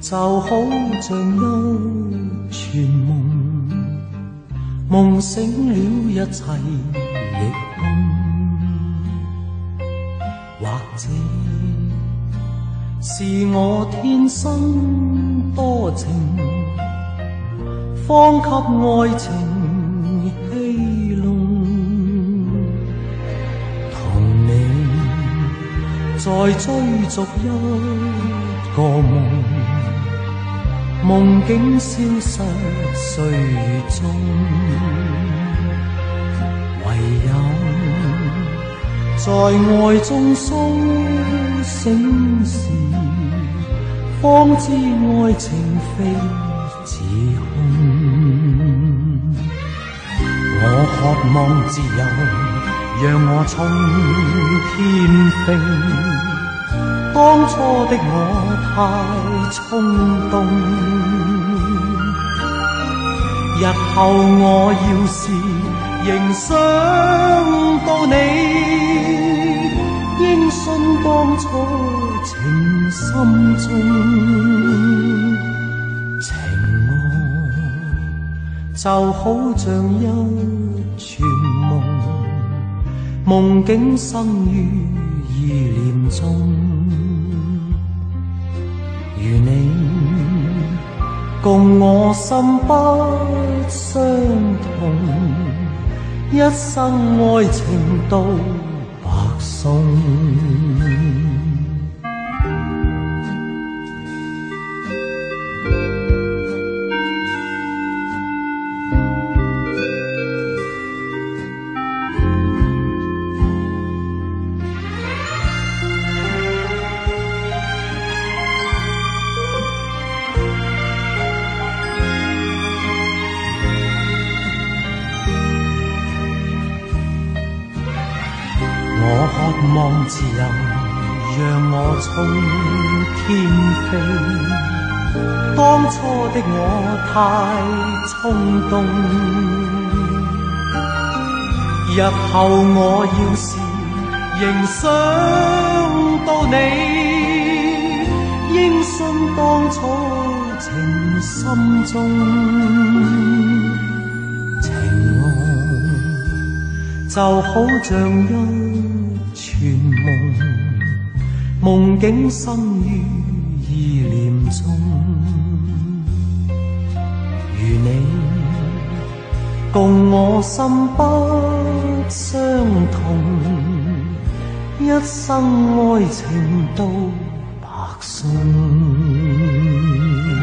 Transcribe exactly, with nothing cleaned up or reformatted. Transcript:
就好像一串夢，夢醒了一切亦空，或者是我天生多情，方給愛情戲弄，同你再追逐一個夢，夢境消失歲月中，唯有在愛中甦醒時，方知愛情非自空。我渴望自由，讓我衝天飛。當初的我太衝動，日後我要是仍想到你，應信當初情深中，情愛就好像一串夢，夢境生於意念中。如你共我心不相同，一生愛情都白送。我渴望自由，讓我衝天飛。當初的我太衝動，日後我要是仍想到你，應信當初情深中，情愛就好像一串夢，夢境生於意念中。如你共我心不相同，一生愛情都白送。